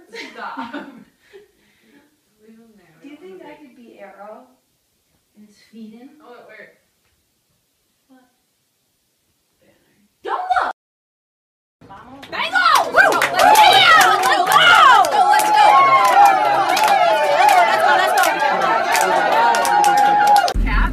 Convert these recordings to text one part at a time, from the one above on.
Stop. Leave him there. Do you think I could be Arrow? And it's feeding? Oh, it worked. What? Banner. Don't look! Bango! Let's go! Let's go! Let's go! Cap.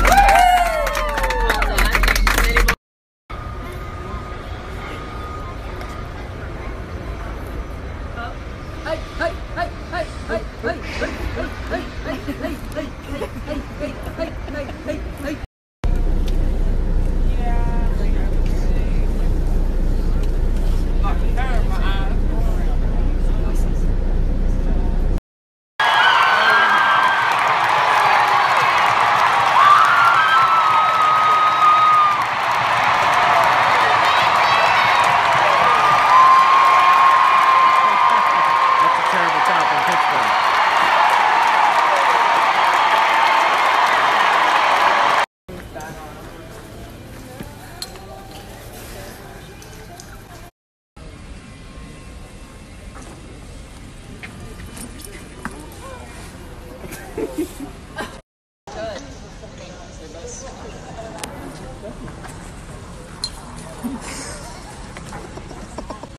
Hey, hey, hey, hey, hey, hey, hey, hey, hey, hey, hey, hey, hey, hey, hey, hey. Ha ha ha!